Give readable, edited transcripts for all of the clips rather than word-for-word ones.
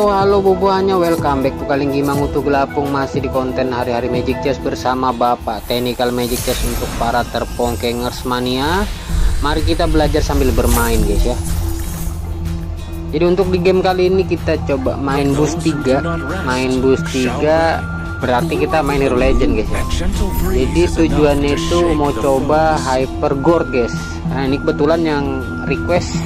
Halo boboannya, welcome back to Kaling Gimang Utuh Gelapung. Masih di konten hari-hari Magic Chess bersama Bapak Technical Magic Chess untuk para terpongkengers mania. Mari kita belajar sambil bermain guys ya. Jadi untuk di game kali ini kita coba main boost 3. Main boost 3 berarti kita main Hero Legend guys ya. Jadi tujuannya itu mau coba Hyper Gourd guys. Nah ini kebetulan yang request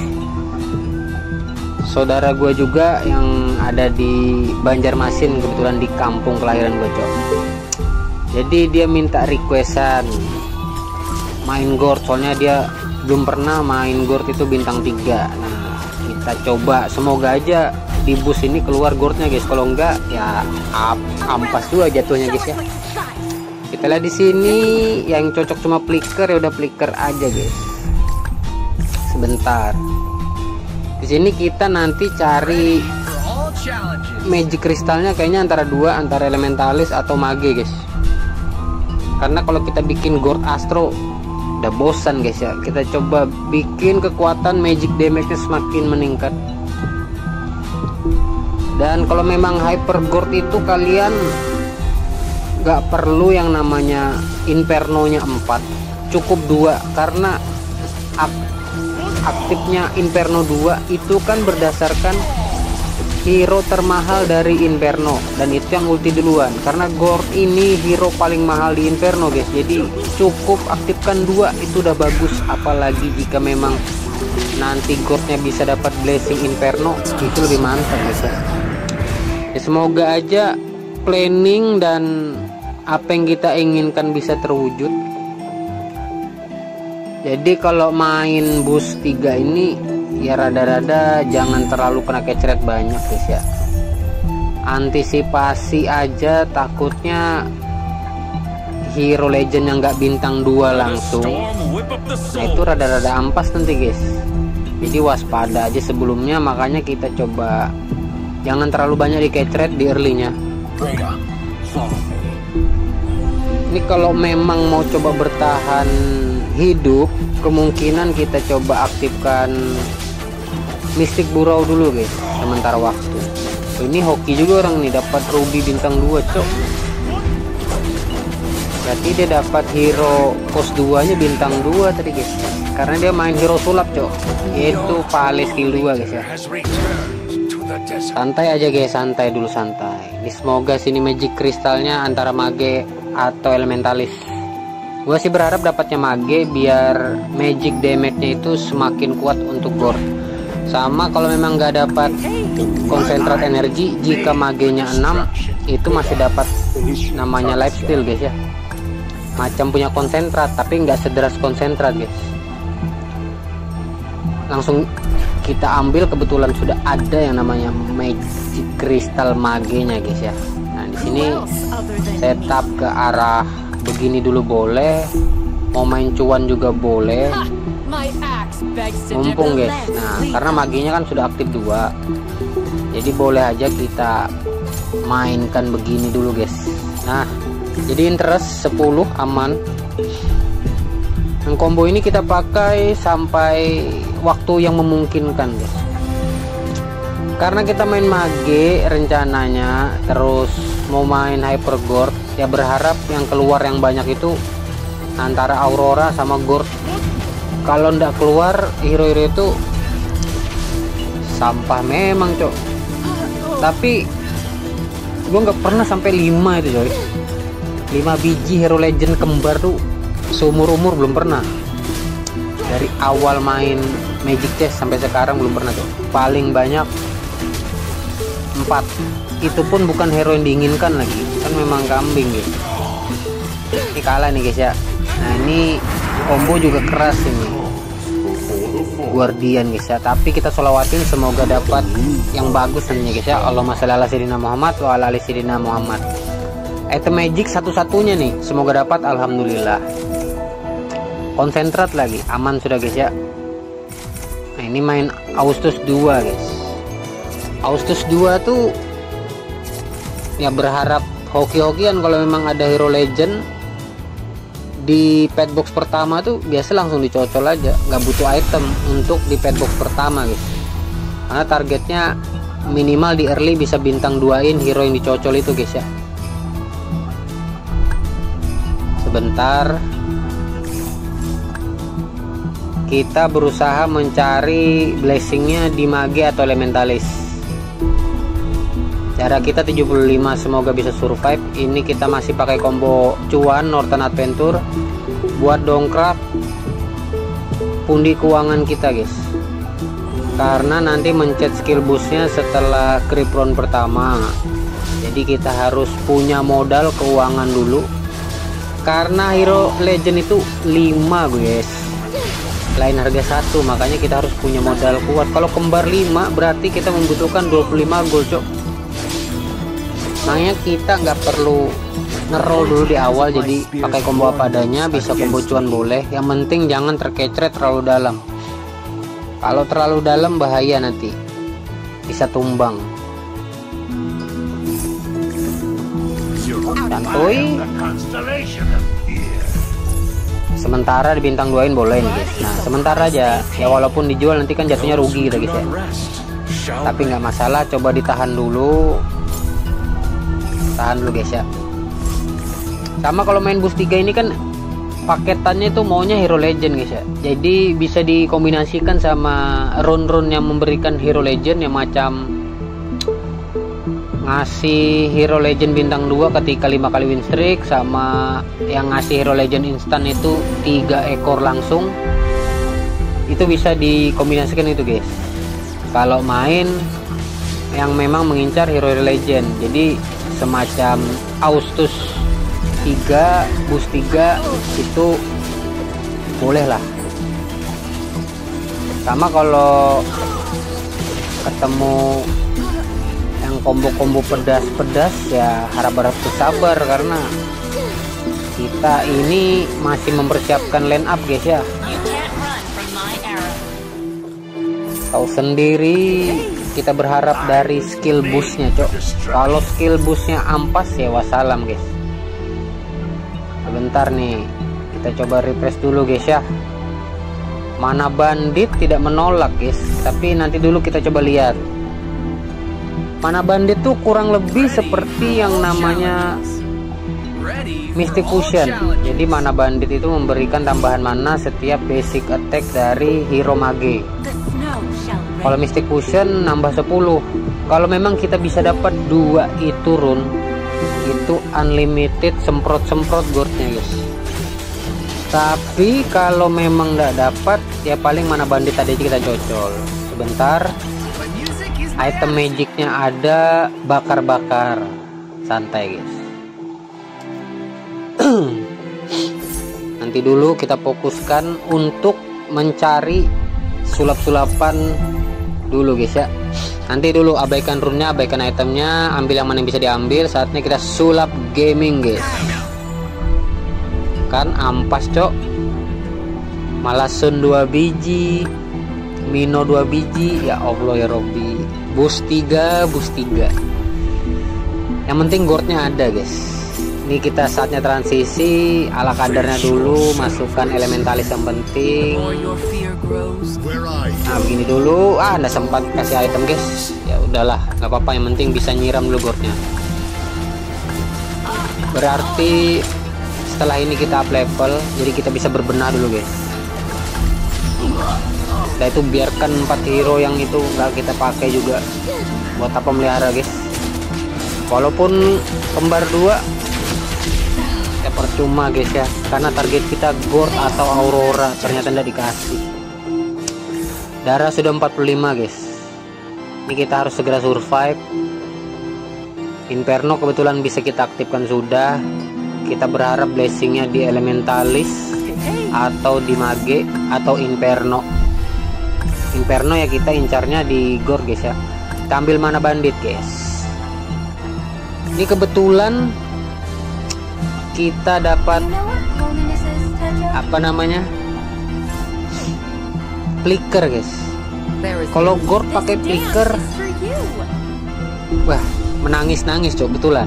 saudara gue juga yang ada di Banjarmasin, kebetulan di kampung kelahiran gue cok. Jadi dia minta requestan main Gourd, soalnya dia belum pernah main Gourd itu bintang 3. Nah kita coba, semoga aja di boost ini keluar Gourdnya guys. Kalau enggak ya ampas juga jatuhnya guys ya. Kita lihat di sini yang cocok cuma flicker, ya udah flicker aja guys. Sebentar. Di sini kita nanti cari magic kristalnya kayaknya antara elementalis atau mage guys. Karena kalau kita bikin Gourd Astro udah bosan guys ya. Kita coba bikin kekuatan magic damage-nya semakin meningkat. Dan kalau memang Hyper Gourd itu kalian nggak perlu yang namanya Inferno-nya 4, cukup 2 karena aktifnya Inferno 2 itu kan berdasarkan hero termahal dari Inferno, dan itu yang ulti duluan. Karena Gourd ini hero paling mahal di Inferno guys, jadi cukup aktifkan 2 itu udah bagus. Apalagi jika memang nanti Gourdnya bisa dapat blessing Inferno, itu lebih mantap guys ya. Ya semoga aja planning dan apa yang kita inginkan bisa terwujud. Jadi kalau main boost 3 ini ya rada-rada jangan terlalu kena kecret banyak guys ya. Antisipasi aja, takutnya hero legend yang nggak bintang 2 langsung. Nah itu rada-rada ampas nanti guys. Jadi waspada aja sebelumnya, makanya kita coba jangan terlalu banyak di kecret di early-nya. Ini kalau memang mau coba bertahan hidup, kemungkinan kita coba aktifkan Mystic Burrow dulu guys sementara waktu. Ini hoki juga orang nih, dapat Ruby bintang 2 cok. Berarti dia dapat hero cost 2 nya bintang 2 tadi guys, karena dia main hero sulap cok, yaitu Pale skill 2 guys ya. Santai aja guys, santai dulu, santai. Ini semoga sini magic kristalnya antara mage atau elementalis. Gue sih berharap dapatnya mage biar magic damage-nya itu semakin kuat untuk Gourd. Sama kalau memang nggak dapat konsentrat energi, jika magenya 6 itu masih dapat namanya lifesteal guys ya. Macam punya konsentrat tapi nggak sederas konsentrat guys. Langsung kita ambil, kebetulan sudah ada yang namanya magic kristal magenya guys ya. Nah di sini setup ke arah begini dulu boleh, mau main cuan juga boleh, mumpung guys. Nah karena maginya kan sudah aktif 2, jadi boleh aja kita mainkan begini dulu guys. Nah jadi interest 10 aman. Yang combo ini kita pakai sampai waktu yang memungkinkan guys, karena kita main mage rencananya, terus mau main Hyper Gourd ya, berharap yang keluar yang banyak itu antara Aurora sama Gourd. Kalau ndak keluar hero-hero itu sampah memang cok. Tapi gue nggak pernah sampai 5 itu coy, 5 biji hero legend kembar tuh seumur-umur belum pernah. Dari awal main Magic Chess sampai sekarang belum pernah cok. Paling banyak 4, itu pun bukan hero yang diinginkan lagi, kan memang kambing gitu. Ini kalah nih guys ya. Nah ini combo juga keras ini, Guardian guys ya, tapi kita solawatin semoga dapat yang bagus nantinya guys ya. Allahumma sholli ala sayyidina Muhammad wa ala ali sayyidina Muhammad. Item magic satu-satunya nih, semoga dapat, alhamdulillah. Konsentrat lagi aman sudah guys ya. Nah ini main Agustus 2 guys. Agustus 2 tuh ya berharap hoki-hokian kalau memang ada hero legend di pet box pertama tuh biasa langsung dicocol aja, nggak butuh item untuk di pet box pertama guys. Karena targetnya minimal di early bisa bintang 2-in hero yang dicocol itu guys ya. Sebentar, kita berusaha mencari blessingnya di mage atau elementalis. Cara kita 75, semoga bisa survive. Ini kita masih pakai combo cuan Northern Adventure buat dongkrak pundi keuangan kita guys, karena nanti mencet skill boostnya setelah creep round pertama. Jadi kita harus punya modal keuangan dulu, karena hero legend itu 5 guys, lain harga 1, makanya kita harus punya modal kuat. Kalau kembar 5 berarti kita membutuhkan 25 gold cok. Makanya kita nggak perlu ngerol dulu di awal, jadi pakai combo apa adanya, bisa combo cuan boleh, yang penting jangan terkecret terlalu dalam. Kalau terlalu dalam bahaya, nanti bisa tumbang. Santuy. Sementara di bintang 2-in boleh nih guys. Nah sementara aja ya, walaupun dijual nanti kan jatuhnya rugi gitu guys ya, tapi nggak masalah, coba ditahan dulu. Tahan dulu guys ya. Sama kalau main boost 3 ini kan paketannya itu maunya hero legend guys ya, jadi bisa dikombinasikan sama run-run yang memberikan hero legend, yang macam ngasih hero legend bintang 2 ketika 5 kali win streak, sama yang ngasih hero legend instan itu 3 ekor langsung. Itu bisa dikombinasikan itu guys, kalau main yang memang mengincar hero legend. Jadi semacam Austus 3 boost 3 itu boleh lah. Sama kalau ketemu yang combo-combo pedas-pedas ya harap-harap bersabar, karena kita ini masih mempersiapkan line up guys ya. Tahu sendiri, kita berharap dari skill boostnya cok. Kalau skill boostnya ampas ya wassalam guys. Sebentar nih, kita coba refresh dulu guys ya. Mana bandit tidak menolak guys, tapi nanti dulu kita coba lihat. Mana bandit tuh kurang lebih seperti yang namanya Mystic Fusion. Jadi mana bandit itu memberikan tambahan mana setiap basic attack dari hero mage. Kalau Mystic Fusion nambah 10. Kalau memang kita bisa dapat 2 itu run, itu unlimited semprot-semprot goldnya guys. Tapi kalau memang nggak dapat ya paling mana bandit tadi aja kita cocol. Sebentar, item magicnya ada bakar-bakar, santai guys. Nanti dulu kita fokuskan untuk mencari sulap-sulapan dulu guys ya. Nanti dulu abaikan runnya, abaikan itemnya, ambil yang mana yang bisa diambil. Saatnya kita sulap gaming guys. Kan ampas cok, malah Sun 2 biji, Mino 2 biji, ya Allah ya Robby. Boost 3, boost 3. Yang penting goldnya ada guys. Ini kita saatnya transisi ala kadarnya dulu, masukkan elementalis yang penting. Nah begini dulu, nggak sempat kasih item guys. Ya udahlah, nggak apa-apa, yang penting bisa nyiram dulu goldnya. Berarti setelah ini kita up level, jadi kita bisa berbenah dulu guys. Setelah itu biarkan 4 hero yang itu nggak kita pakai juga, buat apa melihara guys. Walaupun kembar 2 ya percuma guys ya, karena target kita Gord atau Aurora, ternyata tidak dikasih. Darah sudah 45 guys. Ini kita harus segera survive. Inferno kebetulan bisa kita aktifkan sudah. Kita berharap blessingnya di elementalis atau di mage atau Inferno. Inferno ya kita incarnya di Gord guys ya. Kita ambil mana bandit guys. Ini kebetulan kita dapat apa namanya, flicker guys. Kalau Gord pakai flicker, wah menangis-nangis cok betulan,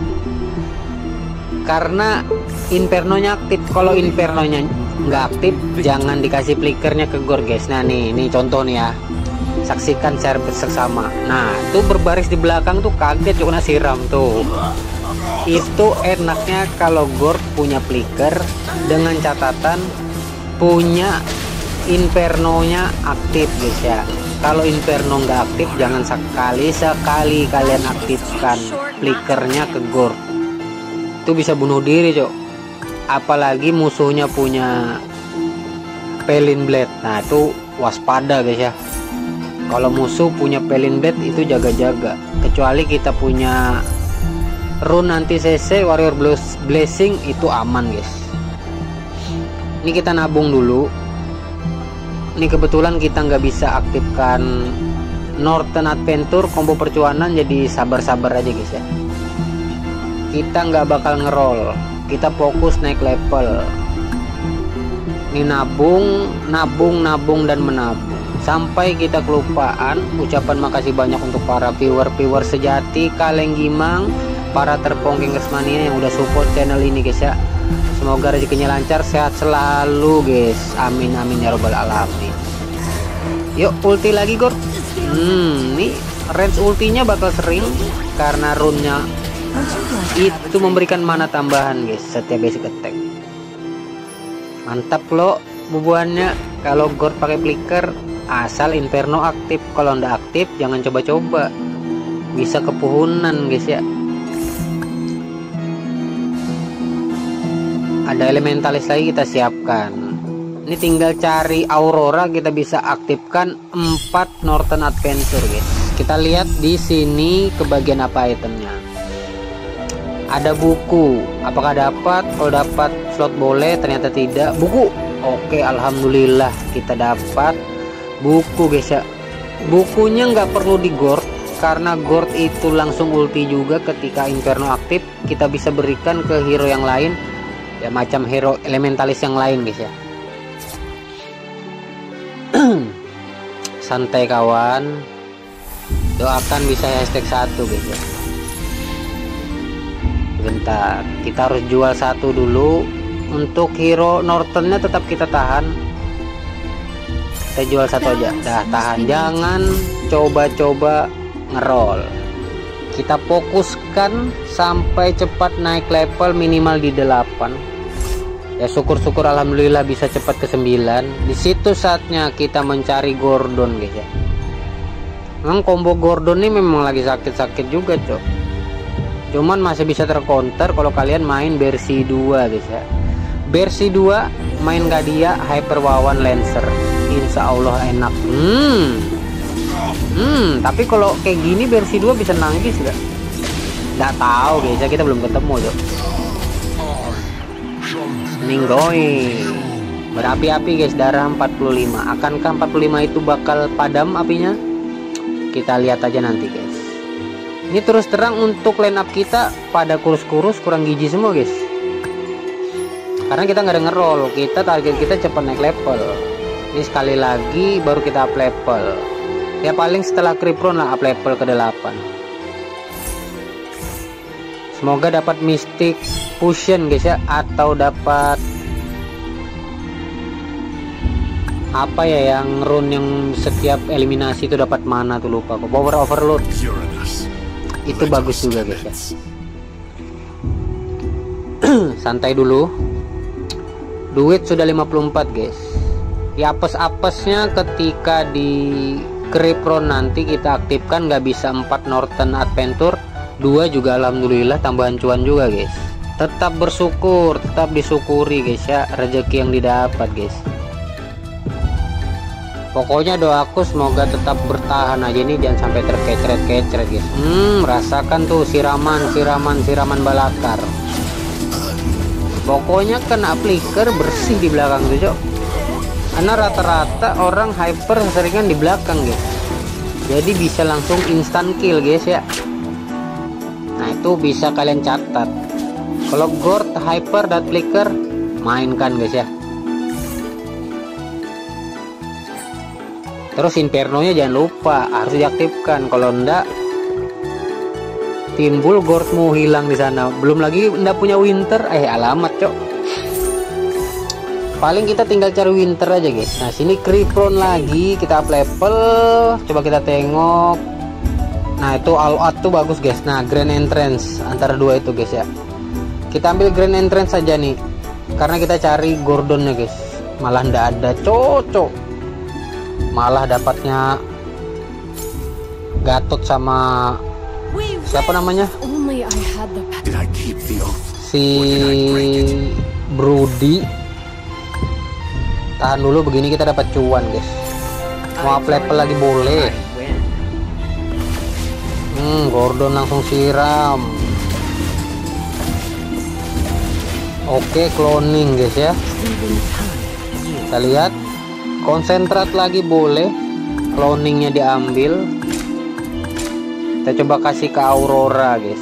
karena Infernonya aktif. Kalau Infernonya nggak aktif, jangan dikasih flickernya ke Gord guys. Nah nih contoh nih ya, saksikan share bersama. Nah tuh berbaris di belakang tuh kaget cok, kena siram tuh. Itu enaknya kalau Gord punya flicker dengan catatan punya Inferno-nya aktif guys ya. Kalau Inferno nggak aktif, jangan sekali-sekali kalian aktifkan flickernya ke Gord. Itu bisa bunuh diri cok. Apalagi musuhnya punya Pelin Blade. Nah itu waspada guys ya. Kalau musuh punya Pelin Blade itu jaga-jaga. Kecuali kita punya rune anti CC Warrior Blessing, itu aman guys. Ini kita nabung dulu. Ini kebetulan kita nggak bisa aktifkan Northern Adventure combo percuanan, jadi sabar-sabar aja guys ya. Kita nggak bakal ngerol, kita fokus naik level. Ini nabung dan menabung sampai kita kelupaan. Ucapan makasih banyak untuk para viewer sejati, kaleng gimang, para terpongking Resmania yang udah support channel ini guys ya. Semoga rezekinya lancar, sehat selalu guys. Amin amin ya robbal alamin. Yuk ulti lagi Gord. Nih range ultinya bakal sering karena rune-nya itu memberikan mana tambahan guys setiap basic attack. Mantap loh bubuannya kalau Gord pakai flicker, asal Inferno aktif. Kalau ndak aktif jangan coba-coba, bisa kepuhunan guys ya. Ada elementalis lagi kita siapkan. Ini tinggal cari Aurora, kita bisa aktifkan 4 Northern Adventure guys. Kita lihat di sini ke bagian apa itemnya. Ada buku, apakah dapat? Kalau dapat slot boleh, ternyata tidak. Buku, oke alhamdulillah kita dapat buku guys ya. Bukunya nggak perlu di Gord karena Gord itu langsung ulti juga ketika Inferno aktif. Kita bisa berikan ke hero yang lain ya, macam hero elementalis yang lain guys ya. Santai kawan, doakan bisa hashtag 1 guys ya. Bentar, kita harus jual satu dulu. Untuk hero Northernnya tetap kita tahan, kita jual satu aja, dah tahan, jangan coba-coba ngerol. Kita fokuskan sampai cepat naik level minimal di 8 ya. Syukur-syukur alhamdulillah bisa cepat ke 9. Di situ saatnya kita mencari Gordon guys ya. Memang combo Gordon ini memang lagi sakit-sakit juga cok, cuman masih bisa tercounter kalau kalian main versi 2 guys ya. Versi 2 main Gadia Hyper Wawan Lancer, insya Allah enak. Tapi kalau kayak gini versi 2 bisa nangis gak? Nggak tahu guys ya, kita belum ketemu cok. Ninggoy berapi-api guys, darah 45. Akankah 45 itu bakal padam apinya? Kita lihat aja nanti guys. Ini terus terang untuk line up kita pada kurus-kurus, kurang gizi semua guys, karena kita nggak ada ngerol. Kita target kita cepat naik level. Ini sekali lagi baru kita up level ya, paling setelah Kripron lah up level ke 8. Semoga dapat Mystic Fusion guys ya, atau dapat apa ya yang rune yang setiap eliminasi itu dapat mana tuh, lupa kok. Power Overload itu bagus juga guys ya. Santai dulu, duit sudah 54 guys. Ya apes-apesnya ketika di Kripron nanti kita aktifkan nggak bisa 4 Northern Adventure, 2 juga alhamdulillah tambahan cuan juga guys. Tetap bersyukur, tetap disyukuri guys ya rezeki yang didapat guys. Pokoknya doaku semoga tetap bertahan aja nih, jangan sampai terkecret-kecret guys. Rasakan tuh siraman balakar. Pokoknya kena flicker bersih di belakang tuh cok. Karena rata-rata orang hyper seringan di belakang guys, jadi bisa langsung instant kill guys ya. Nah itu bisa kalian catat. Kalau Gord hyper dan flicker mainkan guys ya. Terus Inferno-nya jangan lupa harus diaktifkan, kalau enggak timbul Gordmu hilang di sana. Belum lagi enggak punya Winter, alamat cok. paling kita tinggal cari winter aja guys. Nah sini Creepron lagi, kita up level, coba kita tengok. Nah itu all out tuh bagus guys. Nah Grand Entrance antara dua itu guys ya, kita ambil Grand Entrance saja nih, karena kita cari Gordonnya guys. Malah ndak ada cocok, malah dapatnya Gatot sama siapa namanya, si Brody. Tahan dulu, begini kita dapat cuan guys. Mau up level lagi boleh. Gordon langsung siram. Oke, cloning guys ya. Kita lihat, konsentrat lagi boleh, cloningnya diambil. Kita coba kasih ke Aurora guys.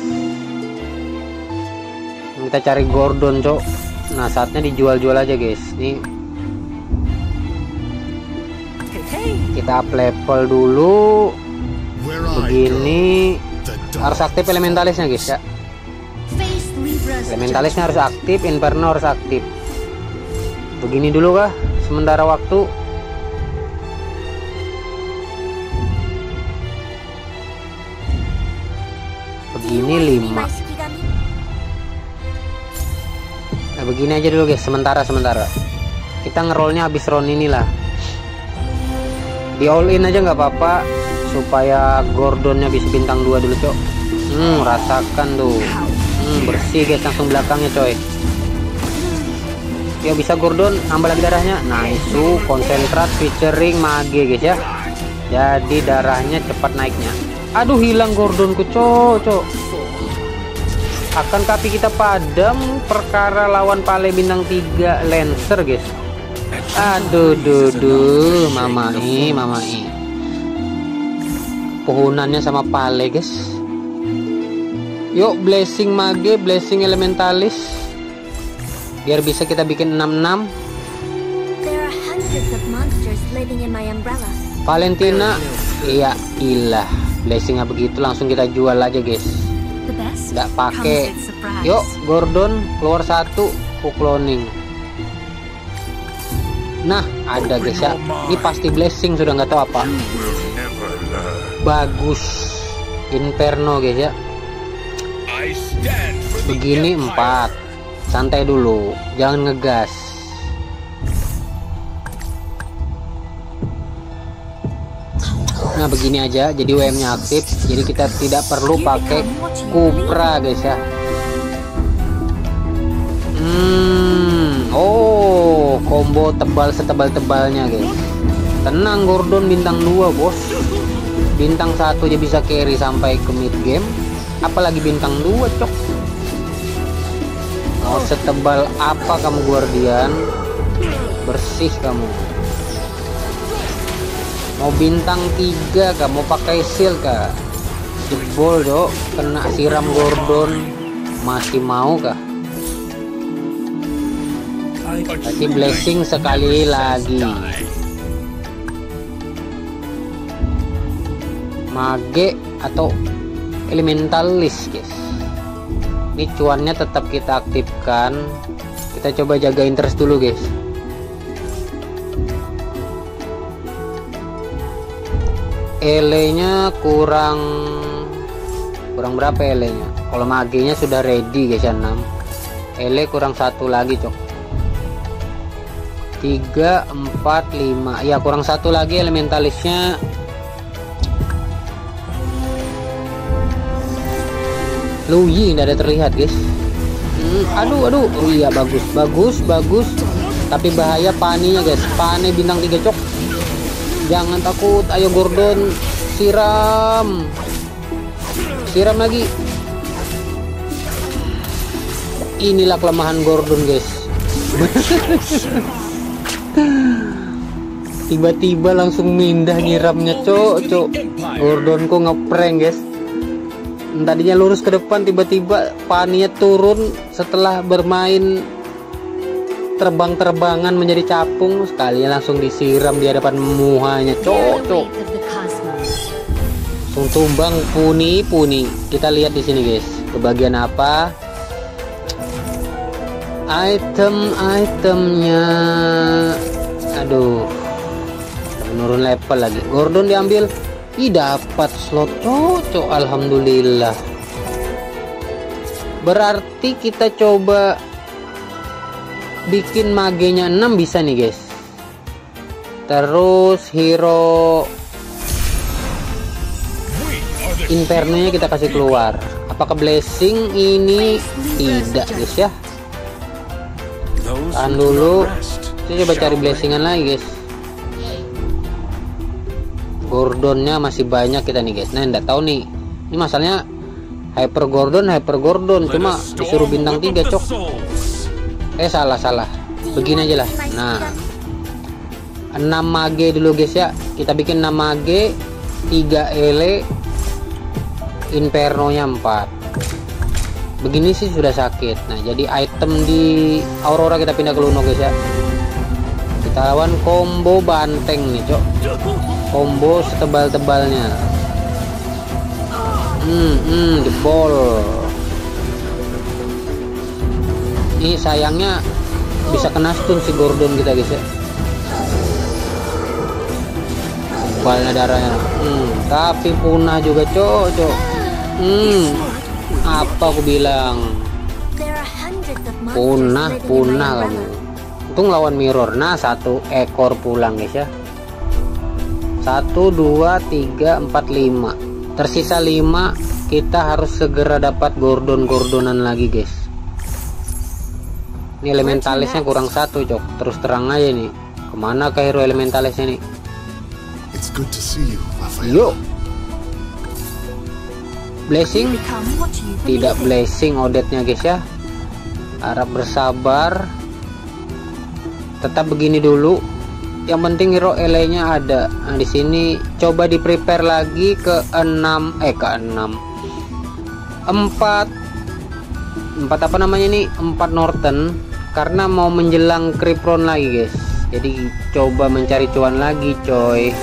Kita cari Gordon cok. Nah saatnya dijual-jual aja guys. Nih kita up level dulu. Begini harus aktif elementalisnya guys ya. Elementalisnya harus aktif, Inferno harus aktif. Begini dulu kah sementara waktu. Begini 5. Nah begini aja dulu guys, sementara kita ngerollnya habis round inilah. Di all in aja nggak apa-apa, supaya Gordonnya bisa bintang 2 dulu cok. Rasakan tuh, bersih guys langsung belakangnya coy. Ya bisa Gordon, nambah lagi darahnya. Nah itu konsentrat featuring mage guys ya, jadi darahnya cepat naiknya. Aduh hilang Gordonku cok. Akan tapi kita padam perkara lawan Pale bintang 3 Lancer guys. Aduh mamai pohonannya sama Pale guys. Yuk blessing mage, blessing elementalis, biar bisa kita bikin 66. Valentina, iya ilah, blessingnya begitu langsung kita jual aja guys, nggak pakai. Yuk Gordon keluar 1, cloning. Nah ada guys ya, ini pasti blessing, sudah nggak tahu apa. Bagus Inferno guys ya. Begini 4, santai dulu, jangan ngegas. Nah begini aja, jadi WM nya aktif, jadi kita tidak perlu pakai Cupra guys ya. Oh combo tebal setebal-tebalnya guys. Tenang Gordon bintang 2 bos, bintang 1 aja bisa carry sampai ke mid game, apalagi bintang 2 cok. Mau setebal apa kamu Guardian, bersih kamu. Mau bintang 3 kah, mau pakai seal kah, jebol dok, kena siram Gordon masih mau kah? Kasih blessing sekali lagi. Mage atau elementalis guys. Ini cuannya tetap kita aktifkan. Kita coba jaga interest dulu guys. Ele-nya kurang berapa ele-nya? Kalau magenya sudah ready guys ya 6. Ele kurang 1 lagi cok. 3, 4, 5. Ya kurang 1 lagi elementalisnya. Luyi tidak ada terlihat guys. Aduh. Oh iya bagus. Tapi bahaya paninya guys. Pane bintang 3 cok. Jangan takut, ayo Gordon siram lagi. Inilah kelemahan Gordon guys. Tiba-tiba langsung mindah nyiramnya cok. Gordonku ngeprank guys. Tadinya lurus ke depan, tiba-tiba paninya turun setelah bermain terbang-terbangan menjadi capung, sekalian langsung disiram di hadapan muhanya cok. Langsung tumbang puni. Kita lihat di sini guys, kebagian apa? itemnya. Aduh, menurun level lagi. Gordon diambil. Ih, dapat slot cocok, alhamdulillah. Berarti kita coba bikin magenya 6 bisa nih guys. Terus hero Inferno-nya kita kasih keluar. Apakah blessing ini? Tidak guys ya. Tahan dulu. Saya coba cari blessingan lagi guys. Gordonnya masih banyak kita nih guys. Nah, enggak tahu nih. Ini masalahnya Hyper Gordon cuma disuruh bintang 3 cok. Salah. Begini aja lah. Nah, 6 mage dulu guys ya. Kita bikin 6 mage, 3 ele, Inferno nya 4. Begini sih sudah sakit. Nah, jadi item di Aurora kita pindah ke Luno guys ya. Kita lawan combo banteng nih cok. Combo setebal-tebalnya. Jebol. Ini sayangnya bisa kena stun si Gordon kita guys ya. Tebalnya darahnya. Tapi punah juga cok. Apa aku bilang? Punah kamu. Untung lawan mirror. Nah, 1 ekor pulang guys ya. 1 2 3 4 5. Tersisa 5. Kita harus segera dapat Gordonan lagi guys. Ini elementalisnya kurang 1 cok. Terus terang aja nih. Kemana ke hero elementalisnya nih? Yuk. Blessing? Tidak blessing Odette-nya guys ya. Harap bersabar. Tetap begini dulu. Yang penting hero ele-nya ada. Nah, di sini coba di prepare lagi ke 6 ke 6. 4 apa namanya nih? 4 Norton karena mau menjelang Kripron lagi guys. Jadi coba mencari cuan lagi coy.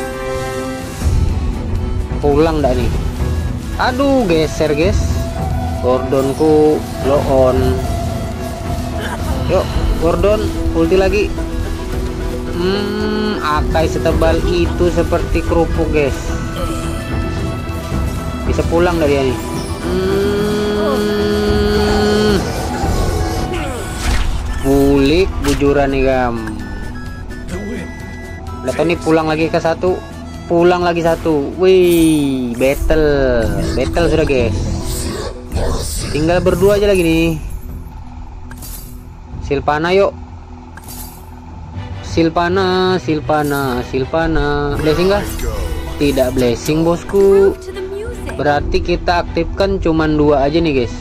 Pulang dah nih. Aduh, geser guys. Gordonku blow on. Yuk, Gordon ulti lagi. Akai setebal itu seperti kerupuk guys. Bisa pulang dari ini. Bulik bujuran nih gam. Lihat nih pulang lagi ke 1. Pulang lagi 1. Wih, battle sudah guys. Tinggal berdua aja lagi nih. Silvana yuk. Silvana. Blessing gak? Tidak blessing bosku. Berarti kita aktifkan cuman 2 aja nih guys.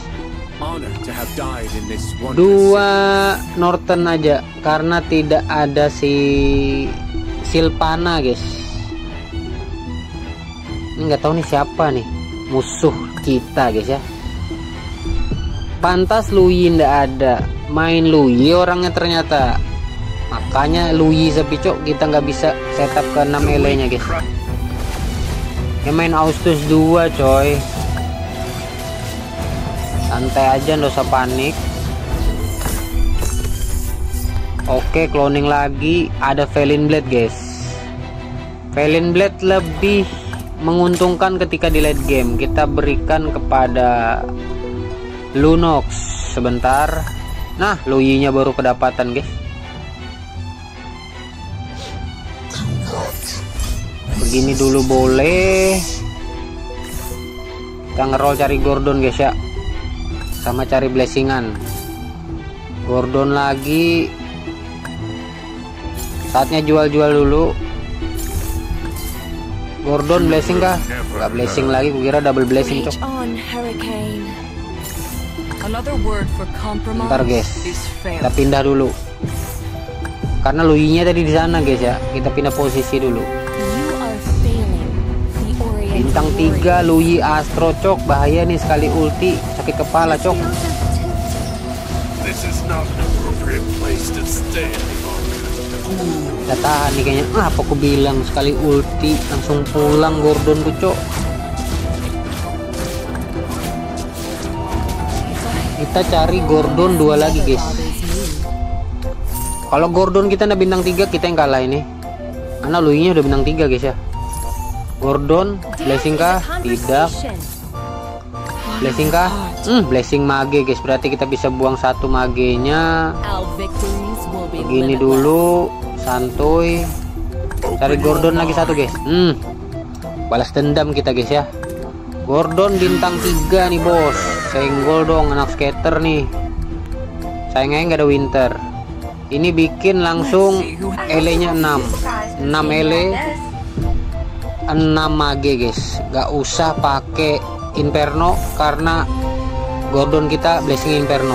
2 Norton aja karena tidak ada si Silvana guys. Ini nggak tahu nih siapa nih musuh kita guys ya. Pantas Lui ndak ada. Main Lui orangnya ternyata. Makanya Lui sepicok kita nggak bisa setup ke 6 ele nya guys. Yang main Austus 2 coy. Santai aja, nggak usah panik. Oke, cloning lagi. Ada Felin Blade guys. Felin Blade lebih menguntungkan ketika di late game. Kita berikan kepada Lunox sebentar. Nah, Lui nya baru kedapatan guys. Begini dulu boleh. Kita ngerol cari Gordon guys ya. Sama cari blessingan. Gordon lagi. Saatnya jual-jual dulu. Gordon blessing kah? Gak blessing lagi, kukira double blessing cok. Bentar guys, kita pindah dulu. Karena Lui-nya tadi di sana guys ya. Kita pindah posisi dulu. Bintang 3 Lui Astro cok. Bahaya nih sekali ulti. Sakit kepala cok. Kita tahan nih kayaknya. Apa aku bilang sekali ulti langsung pulang Gordon cok. Kita cari Gordon 2 lagi guys. Kalau Gordon kita udah bintang 3, kita yang kalah ini. Karena Luinya udah bintang 3 guys ya. Gordon, blessing kah? Tidak. Blessing kah? Blessing mage guys. Berarti kita bisa buang satu magenya. Begini dulu, santuy. Cari Gordon lagi satu guys. Balas dendam kita guys ya. Gordon bintang 3 nih bos. Senggol dong anak skater nih. Sayangnya nggak ada winter. Ini bikin langsung ele-nya 6 ele, 6 mage guys. Gak usah pakai Inferno karena Gordon kita blessing Inferno.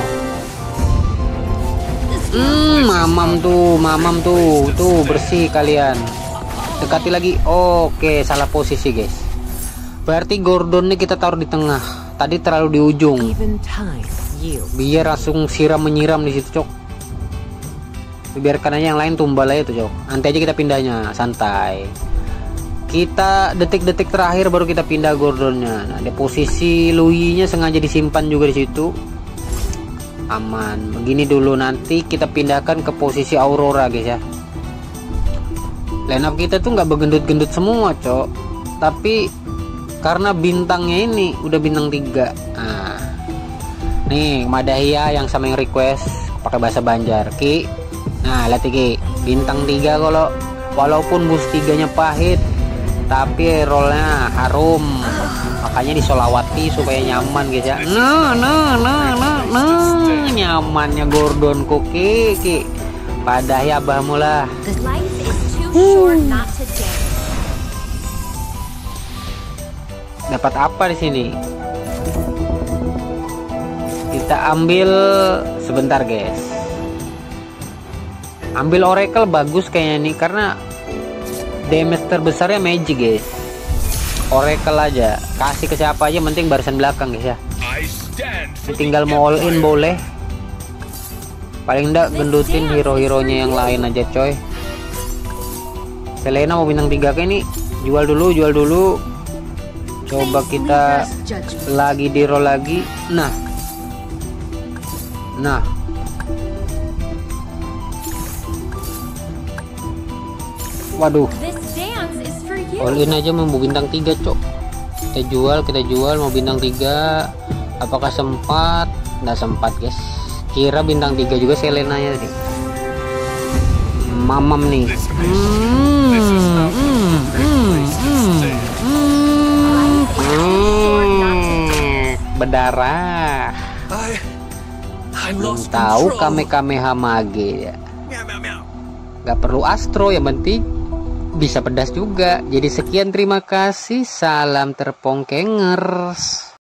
Mamam tuh bersih kalian. Dekati lagi. Oke, salah posisi guys. Berarti Gordon nih kita taruh di tengah. Tadi terlalu di ujung. Biar langsung siram menyiram di situ, cok. Biarkan aja yang lain tumbal aja tuh, cok. Nanti aja kita pindahnya, santai. Kita detik-detik terakhir baru kita pindah Gordonnya. Nah, di posisi Louis-nya sengaja disimpan juga di situ. Aman. Begini dulu, nanti kita pindahkan ke posisi Aurora guys ya. Line up kita tuh nggak bergendut-gendut semua, cok. Tapi karena bintangnya ini udah bintang 3. Nah, nih Madahia yang sama yang request pakai bahasa Banjar, Ki. Nah, lihat Ki, bintang 3 kalau walaupun bus 3-nya pahit, tapi rollnya harum. Makanya disolawati supaya nyaman guys ya. Nyamannya Gordon Ki. Padahal abahmu lah. Dapat apa di sini? Kita ambil sebentar guys. Ambil Oracle bagus kayaknya nih karena damage terbesarnya Magic guys. Oracle aja, kasih ke siapa aja, penting barisan belakang guys ya. Ini tinggal mau all in boleh. Paling enggak gendutin hero-heronya yang lain aja coy. Selena mau bintang 3 kayak ini. Jual dulu. Coba kita lagi di roll lagi. Nah. Waduh. All in aja mau bintang 3, cok. Kita jual mau bintang 3. Apakah sempat? Nggak sempat, guys. Kira bintang 3 juga Selenanya sih. Mamam nih. Berdarah. Tahu Kamehameha mage ya. Gak perlu astro, yang penting bisa pedas juga. Jadi sekian, terima kasih, salam terpongkengers.